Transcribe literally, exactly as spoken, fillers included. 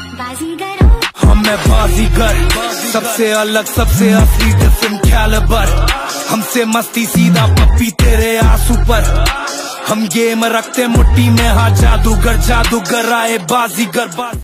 बाजीगर हम मैं बाजीगर, सबसे अलग सबसे असली डिफरेंट कैलिबर। हमसे मस्ती सीधा पप्पी तेरे आंसू पर। हम गेम रखते मुट्ठी में, हाँ जादूगर जादूगर आए बाजीगर बाज